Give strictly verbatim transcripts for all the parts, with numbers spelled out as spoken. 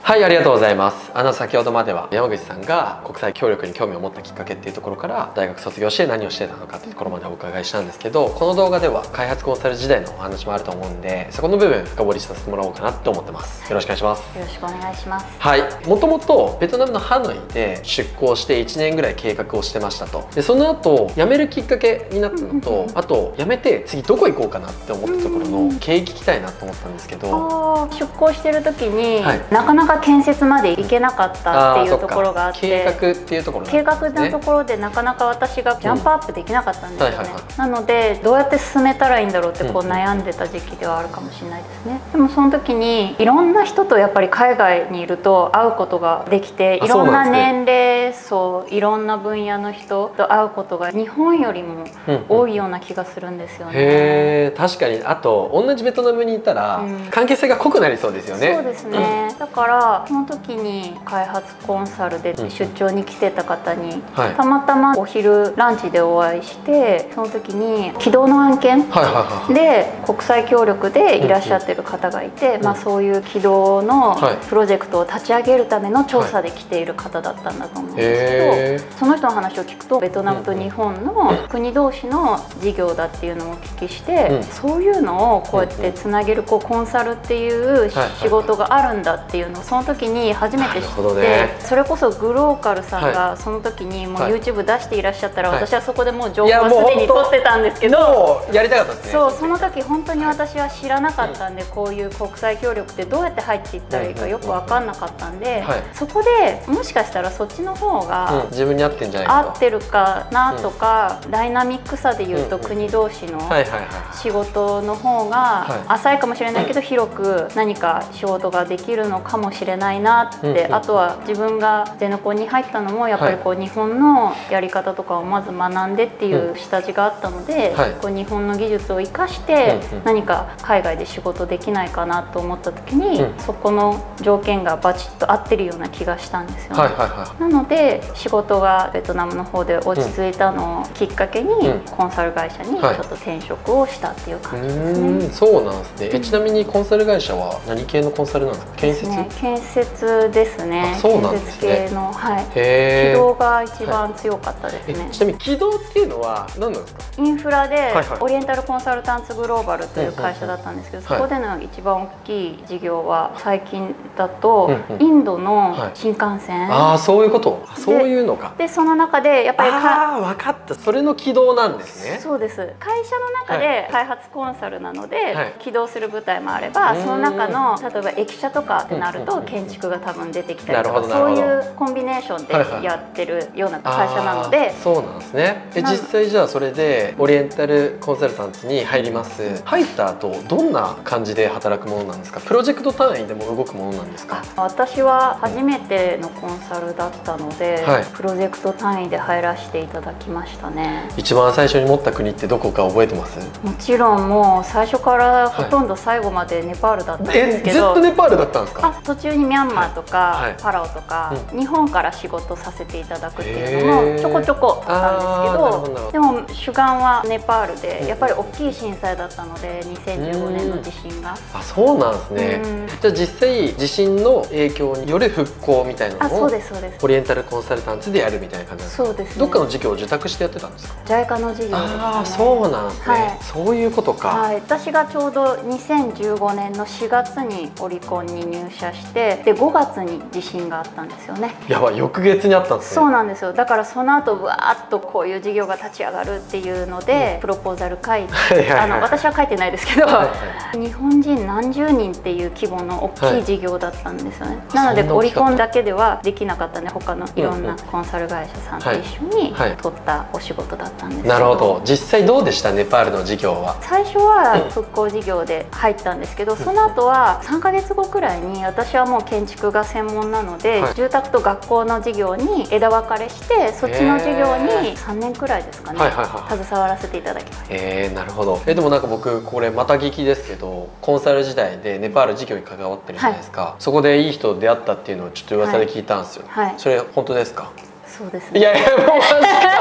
はい、ありがとうございます。あの先ほどまでは山口さんが国際協力に興味を持ったきっかけっていうところから大学卒業して何をしてたのかっていうところまでお伺いしたんですけど、この動画では開発コンサル時代のお話もあると思うんで、そこの部分深掘りさせてもらおうかなと思ってます。よろしくお願いします。 よろしくお願いします。 はい、もともとベトナムのハノイで出向していちねんぐらい計画をしてましたと。でその後辞めるきっかけになったのと、あと辞めて次どこ行こうかなって思ったところの経緯聞きたいなと思ったんですけど、 出向してる時に、 はい、 なかなか建設まで行けなかったっていうところがあって、 計画っていうところなんですね。 計画のところでなかなか私がジャンプアップできなかったんですよね。なのでどうやって進めたらいいんだろうってこう悩んでた時期ではあるかもしれないですね。でもその時にいろんな人とやっぱり海外にいると会うことができて、いろんな年齢層、いろんな分野の人と会うことが日本よりも多いような気がするんですよね。 へー、確かに。あと同じベトナムにいたら、うん、関係性が濃くなりそうですよね。 そうですね、うん、だからその時に開発コンサルで出張に来てた方に、うんはい、たまたまお昼ランチでお会いして、その時に軌道の案件で国際協力でいらっしゃってる方がいて、うんまあ、そういう軌道のプロジェクトを立ち上げるための調査で来ている方だったんだと思うんですけど、その人の話を聞くとベトナムと日本の国同士の事業だっていうのをお聞きして、うん、そういうのをこうやってつなげるこうコンサルっていう仕事があるんだっていうのをその時に初めて知って、ね、それこそグローカルさんがその時にもう YouTube 出していらっしゃったら、はい、私はそこでもう情報はすでに取ってたんですけど、 もうやりたかったですね。 そうその時本当に私は知らなかったんで、こういう国際協力ってどうやって入っていったらいいかよく分かんなかったんで、はい、そこでもしかしたらそっちの方が、 うん、自分に合ってんじゃないかと、 合ってるかなとか、うん、ダイナミックさでいうと国同士の仕事の方が浅いかもしれないけど、広く何か仕事ができるのかもしれないなって、あとは自分がゼネコンに入ったのもやっぱりこう日本のやり方とかをまず学んでっていう下地があったので、はい、こう日本の技術を生かして何か海外で仕事できないかなと思った時に、うん、そこの条件がバチッと合ってるような気がしたんですよね。なので仕事がベトナムの方で落ち着いたのをきっかけに、うん、コンサル会社にちょっと転職をしたっていう感じですね。 うん、そうなんですね。え、ちなみにコンサル会社は何系のコンサルなんですか？建設？ ね、建設ですね。 そうなんですね。 建設系の、はい、軌道が一番強かったですね。 はい、ちなみに軌道っていうのは何なんですか？ インフラでオリエンタルコンサルタンツグローバルという会社だったんですけど、そこでの一番大きい事業は最近だとインドの新幹線、はい、 ああそういうこと、そういうのか。 でその中でやっぱりああ分かった、それの軌道なんですね。 そうです。会社の中で開発コンサルなので、はい、起動する部隊もあれば、その中の例えば駅舎とかってなると建築が多分出てきたりとか、そういうコンビネーションでやってるような会社なので、はいはい、 そうなんですね。え実際じゃあそれでオリエンタルコンサルタンツに入ります。入った後どんな感じで働くものなんですか？プロジェクト単位でも動くものなんですか？ 私は初めてのコンサルだったので、はい、プロジェクト単位で入らせていただきましたね。 一番最初に持った国ってどこか覚えてます？ もちろんもう最初からほとんど最後までネパールだったんですけど、 はい、えずっとネパールだったんですか？ あ途中にミャンマーとか、はい、パラオとか、うん、日本から仕事させていただくっていうのもちょこちょこあったんですけど、でも主眼はネパールで、やっぱり大きい震災だったのでにせんじゅうごねんの地震が。 あそうなんですね。じゃあ実際地震の影響による復興みたいなのをオリエンタルコンサルタンツでやるみたいな感じなんですか？そうですね。どっかの事業を受託してやってたんですか？ ジャイカの事業ですね。 ああそうなんですね、はい、そういうことか。 はい、私がちょうどにせんじゅうごねんのしがつにオリコンに入社して、でごがつに地震があったんですよね。 やばい、翌月にあったんですね。 そうなんですよ。だからその後わーっとこういう事業が立ち上がるっていうので、うん、プロポーザル書いて、あの私は書いてないですけど、はい、日本人何十人っていう規模の大きい事業だったんですよね。はい、なのでオリコンだけではできなかったね、他のいろんなコンサル会社さんと一緒に取ったお仕事だったんですけど。 なるほど。実際どうでしたネパールの事業は？ 最初は復興事業で入ったんですけど、その後はさんかげつごくらいに私はもう建築が専門なので、はい、住宅と学校の事業に枝分かれして、そっちの事業にさんねんくらいですかね、携わらせていただきました。 えー、なるほど。えでもなんか僕これまた聞きですけど、コンサル時代でネパール事業に関わってるじゃないですか、はい、そこでいい人と出会ったっていうのをちょっと噂で聞いたんですよ、はいはい、それ本当ですか？ そうですね。 いやいやもうマジか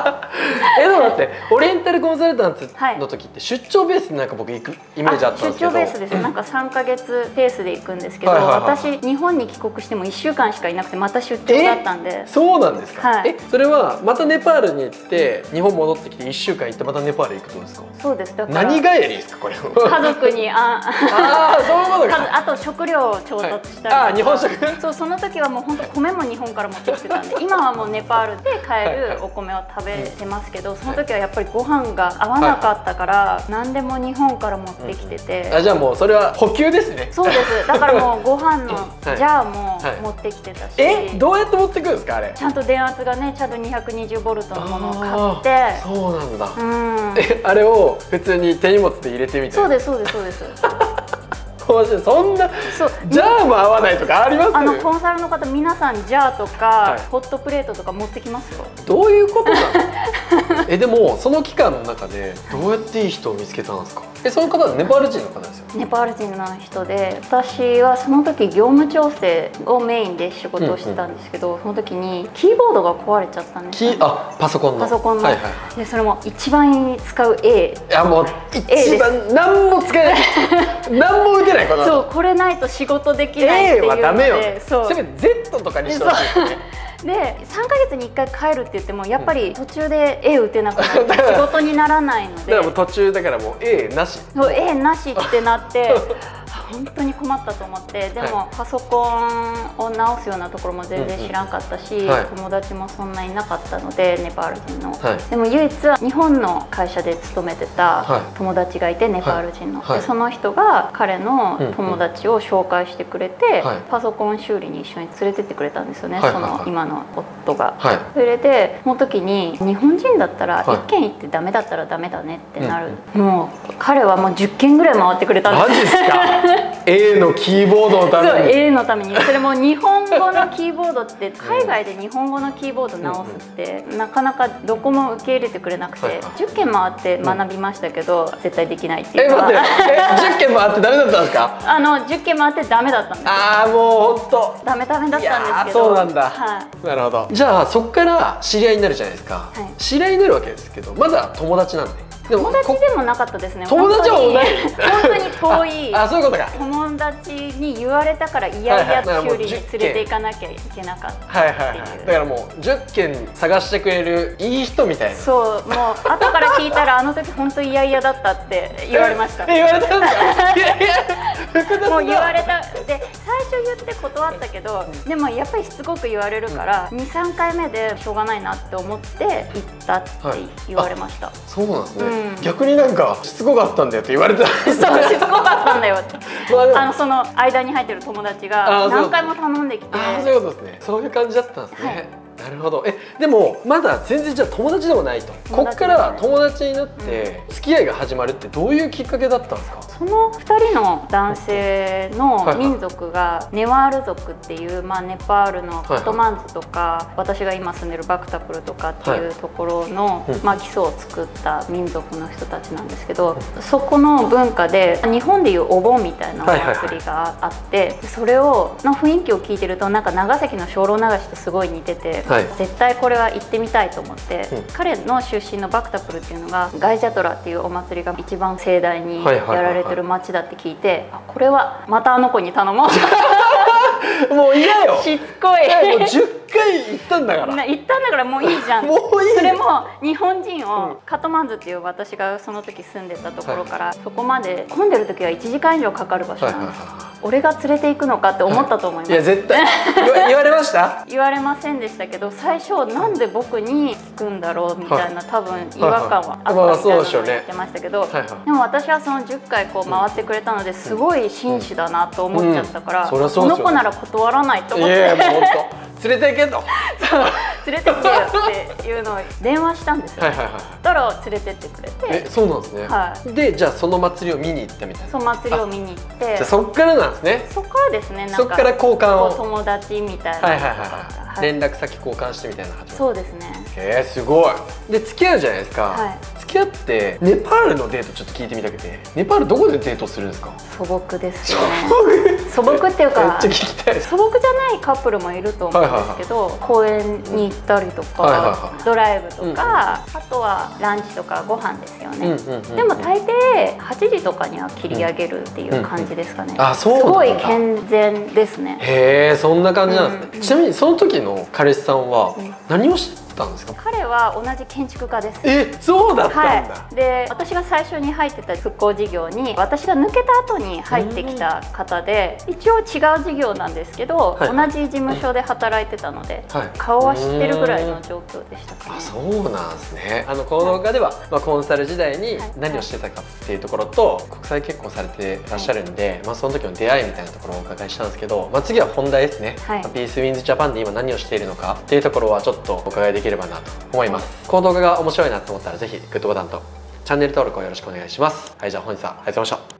え、でもだってオリエンタルコンサルタンツの時って出張ベースでなんか僕行くイメージあったんですけど。 出張ベースです。なんかさんかげつペースで行くんですけど、私日本に帰国してもいっしゅうかんしかいなくてまた出張だったんで。 そうなんですか。 はい、 え、それはまたネパールに行って日本戻ってきていっしゅうかん行ってまたネパール行くってことですか。 そうです。だから何帰りですかこれ。 家族にああー、そういうことか。 あと食料を調達したり、 はい、あ、日本食。 そう、その時はもう本当米も日本から持ってきてたんで、今はもうネパールで買えるお米を食べてますけど、その時はやっぱりご飯が合わなかったから何でも日本から持ってきてて、 うん、あ、じゃあもうそれは補給ですね。 そうです。だからもうご飯のジャーも持ってきてたし、 え、どうやって持ってくるんですかあれ。 ちゃんと電圧がね、ちゃんとにひゃくにじゅうボルトのものを買って。 そうなんだ。 うん、 え、あれを普通に手荷物で入れてみて。 そうですそうですそうです。 そんなジャーも合わないとかあります？ あのコンサルの方皆さんジャーとか、はい、ホットプレートとか持ってきますよ。 どういうことなの？え、でもその期間の中でどうやっていい人を見つけたんですか？え、その方はネパール人の方ですよ。 ネパール人の人で、私はその時業務調整をメインで仕事をしてたんですけど、うんうん、その時にキーボードが壊れちゃったんですよ、ね、 あ、パソコンのパソコンの、 はいはいはい、 でそれも一番使う A。 いやもう一番何も使えない何も打てないこの。 そう、これないと仕事できないっていうので、 A はダメよね。 そう、 せめて ゼット とかにしてほしいですね。 でさんかげつにいっかい帰るって言ってもやっぱり途中で A 打てなくなって仕事にならないので、 だからもう途中だからもう A なし。 そう、 A なしってなって本当に困ったと思って、でも、はい、パソコンを直すようなところも全然知らんかったし、うんうん、はい、友達もそんなになかったのでネパール人の、はい、でも唯一は日本の会社で勤めてた友達がいて、ネパール人の、はい、でその人が彼の友達を紹介してくれて、はい、パソコン修理に一緒に連れてってくれたんですよね、はい、その今の夫が、はい、それでその時に日本人だったらいっけん行ってダメだったらダメだねってなる、うん、もう彼はもうじゅっけんぐらい回ってくれたんです。 マジですか？A のキーボードのために。 そう、 A のために。それも日本語のキーボードって海外で日本語のキーボード直すってなかなかどこも受け入れてくれなくて、じゅっけん回って学びましたけど絶対できないっていうか。 え、待って、え、じゅっけん回ってダメだったんですか？ あのじゅっけん回ってダメだったんです。 ああ、もう本当ダメダメだったんですけど。 そうなんだ、 はい、 なるほど。じゃあそこから知り合いになるじゃないですか、はい、知り合いになるわけですけどまだ友達なんで。 友達でもなかったですね。 友達は同じ。 本当に遠い。 あ、そういうことか。 友達に言われたからいやいや修理に連れて行かなきゃいけなかった。 はいはいはい。だからもうじゅっけん探してくれるいい人みたいな。 そう、もう後から聞いたらあの時本当いやいやだったって言われました。 言われたんですか？いやいや。 もう言われた。で最初言って断ったけど、でもやっぱりしつこく言われるからに、さんかいめでしょうがないなって思って行ったって言われました。 そうなんですね。逆になんかしつこかったんだよって言われた。 そう、しつこかったんだよって。あのその間に入ってる友達が何回も頼んできて。 ああ、そういうことですね。そういう感じだったんですね。なるほど。え、でもまだ全然じゃあ友達でもないと。こっから友達になって付き合いが始まるってどういうきっかけだったんですか？ そのふたりの男性の民族がネワール族っていう、まあ、ネパールのカトマンズとか私が今住んでるバクタプルとかっていうところの、まあ、基礎を作った民族の人たちなんですけど、そこの文化で日本でいうお盆みたいなお祭りがあって、それをの雰囲気を聞いてるとなんか長崎の精霊流しとすごい似てて、はい、絶対これは行ってみたいと思って、うん、彼の出身のバクタプルっていうのがガイジャトラっていうお祭りが一番盛大にやられてる町だって聞いて、あ、これはまたあの子に頼もう。 もう嫌よ。 しつこい。 もうじゅっかい行ったんだから。 行ったんだからもういいじゃん。もういい。それも日本人を、うん、カトマンズっていう私がその時住んでたところから、はい、そこまで混んでる時はいちじかん以上かかる場所なんです。俺が連れて行くのかって思ったと思います。 いや絶対言われました？ 言われませんでしたけど、最初なんで僕に聞くんだろうみたいな、多分違和感はあったみたいなのを言ってましたけど、でも私はそのじゅっかいこう回ってくれたのですごい紳士だなと思っちゃったから、この子なら断らないと思って。いやいやもう本当連れて行けと。 そう連れてってよっていうのを電話したんですよ。はいはいはい。だから連れてってくれて。 え、そうなんですね。はい。でじゃあその祭りを見に行ったみたいな。 そう、祭りを見に行って。じゃあそっからなんですね。 そっからですね。 そっから交換を。 友達みたいな。はいはいはい。連絡先交換してみたいな感じ。 そうですね。 えー、すごい。で付き合うじゃないですか。はい。付付き合ってネパールのデートちょっと聞いてみたくて、ネパールどこでデートするんですか？ 素朴ですよね。素朴っていうか、 めっちゃ聞きたい。 素朴じゃないカップルもいると思うんですけど、公園に行ったりとか、ドライブとか、あとはランチとかご飯ですよね。でも大抵はちじとかには切り上げるっていう感じですかね。 あ、そうなんだ。 すごい健全ですね。 へえ、そんな感じなんですね。ちなみにその時の彼氏さんは何をしてたんですか？ 彼は同じ建築家です。 え、そうだったんだ。 はい、で、私が最初に入ってた復興事業に私が抜けた後に入ってきた方で、一応違う事業なんですけど、はい、同じ事務所で働いてたので、はい、顔は知ってるぐらいの状況でしたかね。 あ、そうなんですね。あのこの動画では、まあ、コンサル時代に何をしてたかっていうところと、はい、国際結婚されてらっしゃるんで、はい、まあ、その時の出会いみたいなところをお伺いしたんですけど、まあ、次は本題ですね。はい、ピースウィンズジャパンで今何をしているのかっていうところはちょっとお伺いできればなと思います。この動画が面白いなと思ったらぜひグッドボタンとチャンネル登録をよろしくお願いします。はい、じゃあ本日はありがとうございました。